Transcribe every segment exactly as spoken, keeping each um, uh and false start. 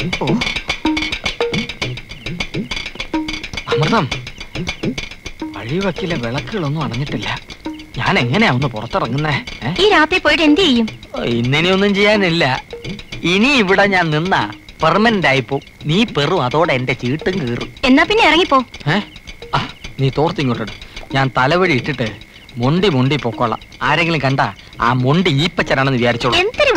അമൃതം, വഴിവക്കിലെ വിളക്കുകളൊന്നും അണഞ്ഞിട്ടില്ല. ഞാൻ എങ്ങനെയാ ഒന്ന് പുറത്തിറങ്ങുന്നേ? ഈ രാത്രി പോയിട്ട് എന്ത് ചെയ്യും? ഇന്നിനിയൊന്നും ചെയ്യാനില്ല. ഇനി ഇവിടെ ഞാൻ നിന്നാ പെർമനന്റ് ആയിപ്പോ. നീ പെറും, അതോടെ എന്റെ ചീട്ടും കീറും. എന്നാ പിന്നെ ഇറങ്ങിപ്പോ. ഏ നീ തോർത്തിങ്ങോട്ട്. ഞാൻ തലവഴി ഇട്ടിട്ട് മൊണ്ടി മൊണ്ടി പൊക്കോളാം. ആരെങ്കിലും കണ്ടാ ആ മൊണ്ടി ഈപ്പച്ചനാണെന്ന് വിചാരിച്ചോളൂ.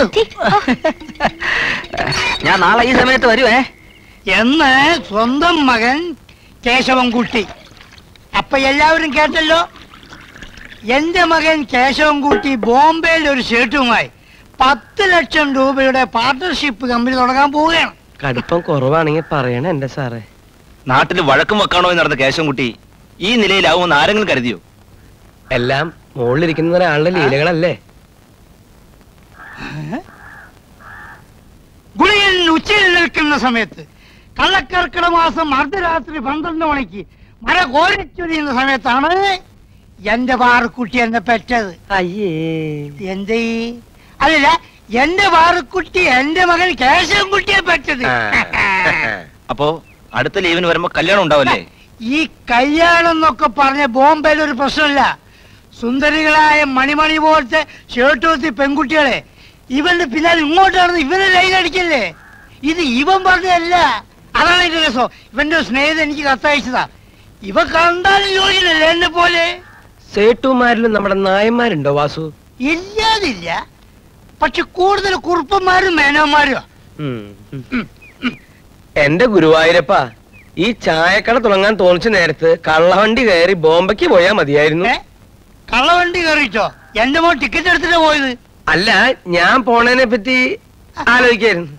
ഞാൻ നാളെ ഈ സമയത്ത് വരുവേ എന്ന് സ്വന്തം മകൻ കേശവൻകുട്ടി. അപ്പൊ എല്ലാവരും കേട്ടല്ലോ, എന്റെ മകൻ കേശവൻകുട്ടി ബോംബെയിൽ ഒരു ഷേട്ടുമായി പത്ത് ലക്ഷം രൂപയുടെ പാർട്ണർഷിപ്പ് കമ്പനി തുടങ്ങാൻ പോവുകയാണ്. കടുപ്പം കുറവാണെങ്കിൽ പറയണേ എന്റെ സാറേ. നാട്ടിൽ വഴക്കും വെക്കാണോ എന്ന് നടന്ന കേശവൻകുട്ടി ഈ നിലയിലാവുമെന്ന് ആരെങ്കിലും കരുതിയോ? എല്ലാം മുകളിലിരിക്കുന്ന ഒരാളുടെ ലീലകളല്ലേ. ഗുളികൻ ഉച്ചയിൽ നിൽക്കുന്ന സമയത്ത്, കള്ളക്കർക്കിട മാസം അർദ്ധരാത്രി പന്ത്രണ്ട് മണിക്ക് മഴ കോരിച്ചൊരിയുന്ന സമയത്താണ് എന്റെ പാറുക്കുട്ടി എന്നെ പെറ്റത്. അയ്യേ, എന്തേ? അല്ല, എന്റെ പാറുക്കുട്ടി എന്റെ മകൻ കേശവൻകുട്ടിയെ പെറ്റത്. അപ്പോ അടുത്ത ലീവിന് വരുമ്പോ കല്യാണം ഉണ്ടാവല്ലേ? ഈ കല്യാണം എന്നൊക്കെ പറഞ്ഞ ബോംബെയിൽ ഒരു പ്രശ്നമില്ല. സുന്ദരികളായ മണിമണി പോലത്തെ ഷേർട്ടൂത്തി പെൺകുട്ടികളെ ഇവന്റെ പിന്നാലെ ഇങ്ങോട്ടാണെന്ന് ഇവനെ ലൈൻ അടിക്കല്ലേ. ഇത് ഇവൻ പറഞ്ഞതല്ല. അതാണ് എന്റെ രസം. ഇവന്റെ സ്നേഹിതൻ എനിക്ക് കത്തയച്ചതാ. ഇവ കണ്ടാലും ജോലിയില്ലല്ലേ എന്നെ പോലെ. സേട്ടുമാരിലും നമ്മുടെ നായന്മാരുണ്ടോ വാസു? ഇല്ലാതില്ല, പക്ഷെ കൂടുതൽ കുറുപ്പന്മാരും മേനോന്മാരും. എന്റെ ഗുരുവായൂരപ്പ, ഈ ചായക്കട തുടങ്ങാൻ തോന്നിച്ച നേരത്ത് കള്ളവണ്ടി കയറി ബോംബയ്ക്ക് പോയാ മതിയായിരുന്നു. കള്ളവണ്ടി കയറിച്ചോ? എന്റെ മോൻ ടിക്കറ്റ് എടുത്തിട്ടാ പോയത്. അല്ല, ഞാൻ പോണതിനെ പറ്റി ആലോചിക്കായിരുന്നു.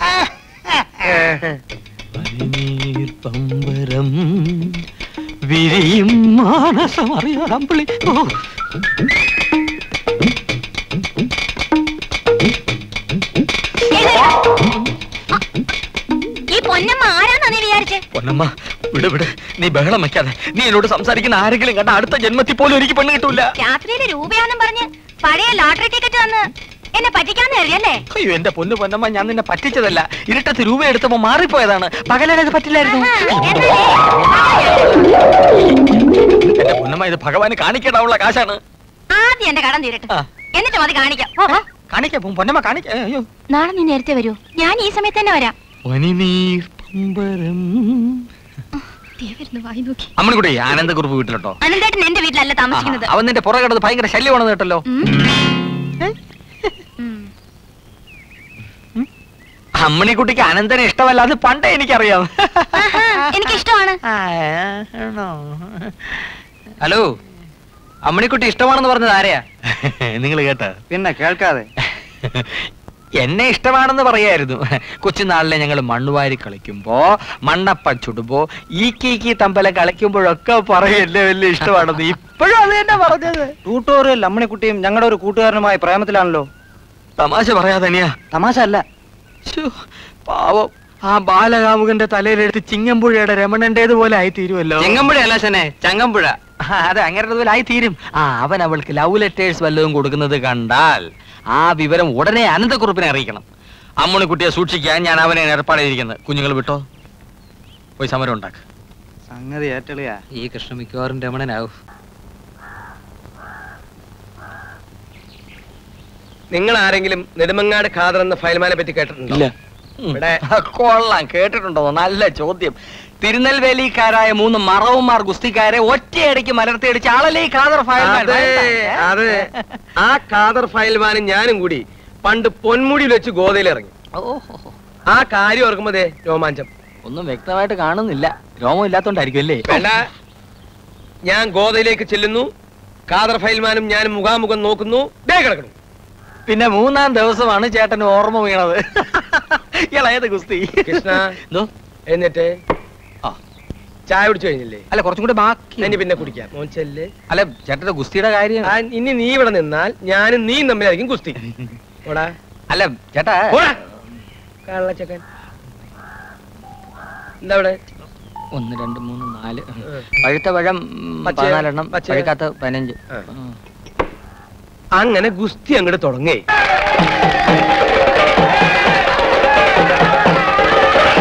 പമ്പരം വിരിയും മാനസം അറിയാമ്പളി. പൊന്നമ്മ, വിട് വിട്, നീ ബഹളം വെക്കാതെ. നീ എന്നോട് സംസാരിക്കുന്ന ആരെങ്കിലും കണ്ട അടുത്ത ജന്മത്തിൽ പോലും എനിക്ക് പെണ്ണ് കിട്ടൂല. രാത്രിയില് രൂപയാണെന്നും പറഞ്ഞ് പഴയ ലോട്ടറി ടിക്കറ്റ് വന്ന് എന്നെ പറ്റിക്കാന്ന് കരുതിയല്ലേ? അയ്യോ എന്റെ പൊന്നു പൊന്നമ്മ, ഞാൻ നിന്നെ പറ്റിച്ചതല്ല. ഇരുട്ടത്ത് രൂപ എടുത്തപ്പോ മാറിപ്പോയതാണ്. പകലത് പറ്റില്ലായിരുന്നു. എന്റെ പൊന്നമ്മ, ഇത് ഭഗവാന് കാണിക്കേണ്ടാവുള്ള കാശാണ്. ആദ്യം എന്റെ കടം തീരട്ടെ, എന്നിട്ട് മതി കാണിക്കാം. കാണിക്കാം പൊന്നമ്മ, കാണിക്കാം. അയ്യോ, നാളെ നീ നേരത്തെ വരൂ. ഞാൻ ഈ സമയത്ത് തന്നെ വരാം. അമ്മണിക്കുട്ടി, ആനന്ദക്കുറിപ്പ് വീട്ടിലോട്ടോ? അനന്തേട്ടൻ എന്റെ വീട്ടിലല്ല താമസിക്കുന്നത്. അവൻ നിന്റെ പുറകെ കിടന്ന് ഭയങ്കര ശല്യമാണെന്ന് കേട്ടല്ലോ. അമ്മണിക്കുട്ടിക്ക് അനന്തനെ ഇഷ്ടമല്ല, അത് പണ്ടേ എനിക്കറിയാം. എനിക്ക് ഇഷ്ടമാണ്. ഹലോ, അമ്മണിക്കുട്ടി ഇഷ്ടമാണെന്ന് പറഞ്ഞത് ആരെയാ? നിങ്ങൾ കേട്ട? പിന്നെ കേൾക്കാതെ. എന്നെ ഇഷ്ടമാണെന്ന് പറയായിരുന്നു. കൊച്ചുനാളിലെ ഞങ്ങൾ മണ്ണുവാരി കളിക്കുമ്പോ, മണ്ണപ്പ ചുടുമ്പോ, ഈ കീക്കി തമ്പല കളിക്കുമ്പോഴൊക്കെ പറയും എന്നെ വലിയ ഇഷ്ടമാണെന്ന്. ഇപ്പോഴും അത് തന്നെ പറഞ്ഞത്. ട്യൂട്ടോറിയൽ അമ്മണിക്കുട്ടിയും ഞങ്ങളുടെ ഒരു കൂട്ടുകാരനുമായി പ്രേമത്തിലാണല്ലോ. തമാശ പറയാതനിയാ. തമാശ അല്ല. പാവം, ആ ബാലകാമുകന്റെ തലയിലെടുത്ത് ചിങ്ങമ്പുഴയുടെ രമണന്റേതുപോലെ ആയി തീരുമല്ലോ. ചിങ്ങമ്പുഴ അല്ല ശനെ, ചങ്ങമ്പുഴ. അതെ, അങ്ങനെ ആയി തീരും. ആ അവൻ അവൾക്ക് ലവ് ലെറ്റേഴ്സ് വല്ലതും കൊടുക്കുന്നത് കണ്ടാൽ ആ വിവരം ഉടനെ അനന്തക്കുറിപ്പിനെ അറിയിക്കണം. അമ്മണിക്കുട്ടിയെ സൂക്ഷിക്കാൻ ഞാൻ അവനെ ഏർപ്പാടായിരിക്കുന്നത്. കുഞ്ഞുങ്ങൾ വിട്ടോ, പോയി സമരം ഉണ്ടാക്ക്. സംഗതി ഏറ്റളിയാ. ഈ കൃഷ്ണ മിക്കവാറും രമണനാവും. നിങ്ങൾ ആരെങ്കിലും നെടുമങ്ങാട് ഖാദർ എന്ന ഫയൽമാനെ പറ്റി കേട്ടിട്ടുണ്ടോ? കൊള്ളാം, കേട്ടിട്ടുണ്ടോ? നല്ല ചോദ്യം. തിരുനെൽവേലിക്കാരായ മൂന്ന് മറവന്മാർ ഗുസ്തിക്കാരെ ഒറ്റയടിക്ക് മലർത്തിയടിച്ച് ആളല്ലേ ഖാദർ ഫയൽമാൻ. അതെ, ആ ഖാദർ ഫയൽമാനും ഞാനും കൂടി പണ്ട് പൊന്മുടിയിൽ വെച്ച് ഗോതയിൽ ഇറങ്ങി. ആ കാര്യം ഓർക്കുമ്പോഴേ രോമാഞ്ചം. ഒന്നും വ്യക്തമായിട്ട് കാണുന്നില്ല, രോമം ഇല്ലാത്തോണ്ടായിരിക്കും അല്ലേ? വേണ്ട, ഞാൻ ഗോതയിലേക്ക് ചെല്ലുന്നു. ഖാദർ ഫയൽമാനും ഞാനും മുഖാമുഖം നോക്കുന്നു. ദേ കിടക്കണം. പിന്നെ മൂന്നാം ദിവസമാണ് ചേട്ടന് ഓർമ്മ വീണത്. ഇളയത് ഗുസ്തി. കൃഷ്ണ, എന്നിട്ട് ചായ കുടിച്ചു കഴിഞ്ഞില്ലേ? അല്ല, കുറച്ചും കൂടെ ബാക്കി. ഇനി പിന്നെ കുടിക്കാം. മോൻചെല്ല്. അല്ല ചേട്ടന്റെ ഗുസ്തിയുടെ കാര്യം. ഇനി നീ ഇവിടെ നിന്നാൽ ഞാനും നീ തമ്മിലായിരിക്കും ഗുസ്തി. ഓടാ. അല്ല ചേട്ടാ, കള്ളച്ചക്കൻ എന്താ ഇവിടെ? ഒന്ന് രണ്ട് മൂന്ന് നാല്. പഴുത്ത പഴം പതിനാലെണ്ണം, പഴുക്കാത്ത പതിനഞ്ച്. അങ്ങനെ ഗുസ്തി അങ്ങോട്ട് തുടങ്ങേ.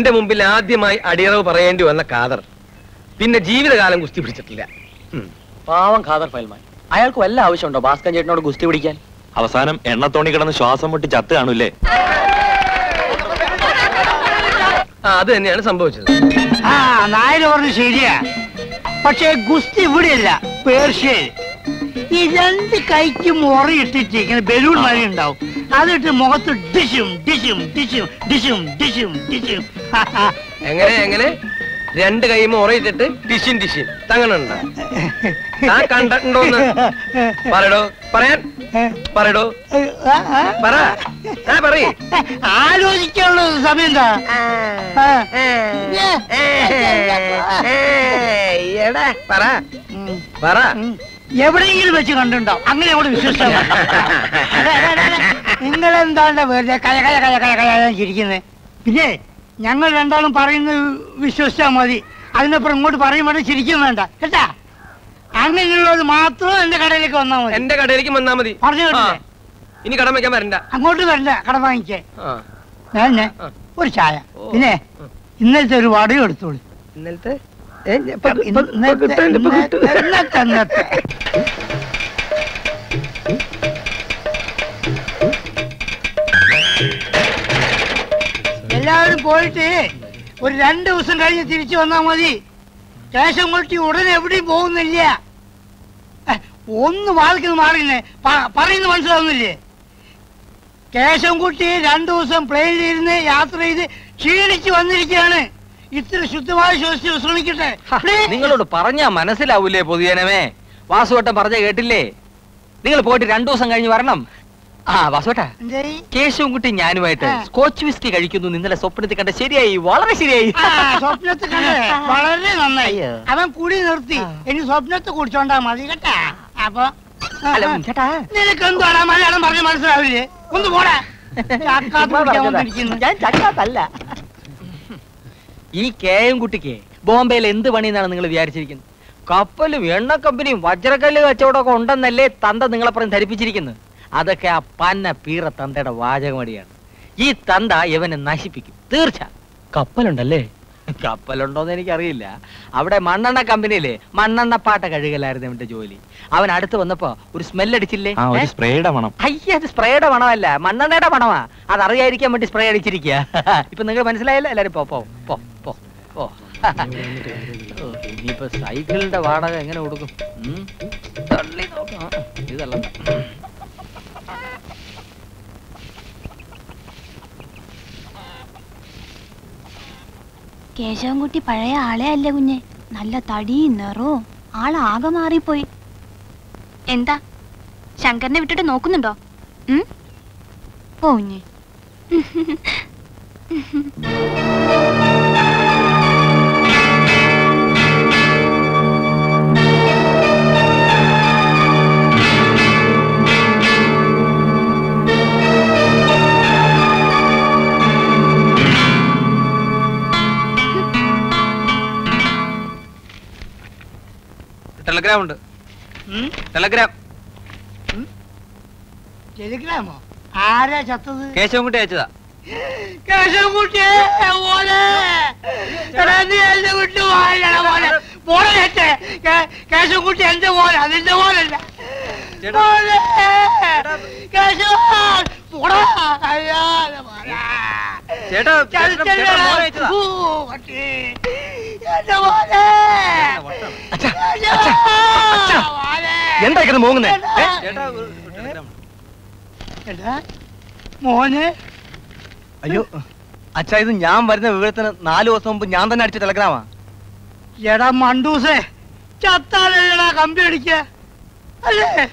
എന്റെ മുമ്പിൽ ആദ്യമായി അടിയറവ് പറയേണ്ടി വന്ന ഖാദർ പിന്നെ ജീവിതകാലം ഗുസ്തി പിടിച്ചിട്ടില്ല. പാവം ഖാദർ ഫൈൽമാൻ, അയാൾക്ക് വല്ല ആവശ്യമുണ്ടോ ഭാസ്കരൻ ചേട്ടനോട് ഗുസ്തി പിടിക്കാൻ? അവസാനം എണ്ണത്തോണി കിടന്ന് ശ്വാസം മുട്ടി ചത്ത് കാണൂല്ലേ? ആ അത് തന്നെയാണ് സംഭവിച്ചത്. ആ നായര് പറഞ്ഞു ശരിയാ. പക്ഷേ ഗുസ്തി ഇവിടെയല്ല, പേർഷ്യയിൽ. ഈ രണ്ട് കൈക്കും മുറയിട്ടിട്ട് ഇങ്ങനെ ബലൂൺ മഴ ഉണ്ടാവും. അതിട്ട് മുഖത്ത് ഡിഷും ഡിഷും ഡിഷും ഡിഷും ഡിഷും ഡിഷും. എങ്ങനെ എങ്ങനെ രണ്ട് കൈമ ഉറയിട്ടിട്ട് ടിഷിൻ ടിഷിൻ തങ്ങളുണ്ടോ? ആ കണ്ടിട്ടുണ്ടോന്ന് പറയടോ, പറയാൻ പറയടോ, പറ പറയേ. ആലോചിക്കാനുള്ള സമയം എന്താ? പറ പറ. എവിടെയെങ്കിലും വെച്ച് കണ്ടുണ്ടാവും. അങ്ങനെ അവിടെ വിശ്വസിച്ചാൽ നിങ്ങളെന്താണ്ട് വെറുതെ കയ കയ കയ കയ കയ ചിരിക്കുന്നത്? പിന്നെ ഞങ്ങൾ രണ്ടാളും പറയുന്നത് വിശ്വസിച്ചാൽ മതി. അതിനപ്പുറം ഇങ്ങോട്ട് പറയുമ്പോൾ ചിരിക്കും വേണ്ട കേട്ടാ. അങ്ങനെയുള്ളത് മാത്രം എന്റെ കടയിലേക്ക് വന്നാൽ മതി. എന്റെ കടയിലേക്ക് വന്നാൽ മതി. പറഞ്ഞു കേട്ടില്ലേ? ഇനി കടം വയ്ക്കാൻ വരണ്ട. അങ്ങോട്ട് വരണ്ട, കടം വാങ്ങിക്കേ. ഞാൻ ഒരു ചായ, പിന്നെ ഇന്നലത്തെ ഒരു വടയും എടുത്തോളൂ. ഇന്നലത്തെ എല്ലാവരും പോയിട്ട് ഒരു രണ്ടു ദിവസം കഴിഞ്ഞ് തിരിച്ചു വന്നാ മതി. കേശവൻകുട്ടി ഉടനെ എവിടെയും പോകുന്നില്ല. ഒന്ന് വാദിക്കുന്നത് മാറിയുന്നേ, പറയുന്നത് മനസ്സിലാവുന്നില്ലേ? കേശവൻകുട്ടി രണ്ടു ദിവസം പ്ലെയിനിലിരുന്ന് യാത്ര ചെയ്ത് ക്ഷീണിച്ച് വന്നിരിക്കുകയാണ്. ഇത്ര ശുദ്ധമായി ശ്വസിച്ച് വിശ്രമിക്കട്ടെ. നിങ്ങളോട് പറഞ്ഞാ മനസ്സിലാവൂലേ പൊതുജനമേ? വാസുവട്ടം പറഞ്ഞ കേട്ടില്ലേ? നിങ്ങൾ പോയിട്ട് രണ്ടു ദിവസം കഴിഞ്ഞ് വരണം. ആ വാസുവട്ടാ, കേശവൻകുട്ടി ഞാനുമായിട്ട് സ്കോച്ച് വിസ്കി കഴിക്കുന്നു ഇന്നലെ സ്വപ്നത്തിൽ കണ്ട. ശരിയായി, വളരെ ശരിയായി. സ്വപ്നത്തിൽ കണ്ടേ വളരെ നന്നായി. അവൻ കുടി നിർത്തി. ഇനി സ്വപ്നത്തെ കുടിച്ചോണ്ടാ മതി കേട്ടാ. അപ്പൊ നിനക്ക് എന്താണ് മലയാളം പറഞ്ഞ മനസ്സിലാവില്ലേ? ഒന്ന് പോടാ. ഞാൻ ചക്കാത്തല്ല. ഈ കേശവൻകുട്ടിക്ക് ബോംബെയിൽ എന്ത് പണിയെന്നാണ് നിങ്ങൾ വിചാരിച്ചിരിക്കുന്നത്? കപ്പലും എണ്ണ കമ്പനിയും വജ്രക്കല്ല് കച്ചവടമൊക്കെ ഉണ്ടെന്നല്ലേ തന്ത നിങ്ങളെ പറഞ്ഞ് ധരിപ്പിച്ചിരിക്കുന്നത്? അതൊക്കെ ആ പന്ന പീറ തന്തയുടെ വാചകമടിയാണ്. ഈ തന്ത ഇവനെ നശിപ്പിക്കും തീർച്ച. കപ്പലുണ്ടല്ലേ? കപ്പലുണ്ടോന്ന് എനിക്കറിയില്ല. അവിടെ മണ്ണെണ്ണ കമ്പനിയിലെ മണ്ണെണ്ണ പാട്ട കഴുകലായിരുന്നു അവന്റെ ജോലി. അവൻ അടുത്ത് വന്നപ്പോ ഒരു സ്മെല്ലടിച്ചില്ലേ? സ്പ്രേയുടെ മണം. അയ്യ, അത് സ്പ്രേയുടെ മണമല്ല, മണ്ണെണ്ണയുടെ മണമാ. അതറിയാതിരിക്കാൻ വേണ്ടി സ്പ്രേ അടിച്ചിരിക്കുക. ഇപ്പൊ നിങ്ങൾ മനസ്സിലായല്ലോ എല്ലാരും? പോ പോ പോ പോ പോ. ഇനിയിപ്പോ സൈക്കിളിന്റെ വാടക എങ്ങനെ കൊടുക്കും? തള്ളി നോക്കാം. ഇതല്ല കേശവൻകുട്ടി പഴയ ആളെ അല്ലേ കുഞ്ഞെ? നല്ല തടിയും നിറവും ആളാകെ മാറിപ്പോയി. എന്താ ശങ്കരനെ വിട്ടിട്ട് നോക്കുന്നുണ്ടോ? പോ കുഞ്ഞെ. ടെലഗ്രാം ഉണ്ട്. ടെലഗ്രാം. ടെലഗ്രാമോ? ആരാ ചത്തത്? കേശവൻകുട്ടി അയച്ചതാ. കേശവൻകുട്ടിയെ കേശവൻകുട്ടി എന്റെ പോലെ, അതിന്റെ പോലല്ല. എന്താ മോങ്ങുന്നേ? മോനെ, അയ്യോ അച്ഛാ, ഇത് ഞാൻ വരുന്ന വിവരത്തിന് നാലു ദിവസം മുമ്പ് ഞാൻ തന്നെ അടിച്ച ടെലഗ്രാമാ. എടാ മണ്ടൂസേ, ചത്താലല്ലടാ കമ്പി അടിക്ക അല്ലേ?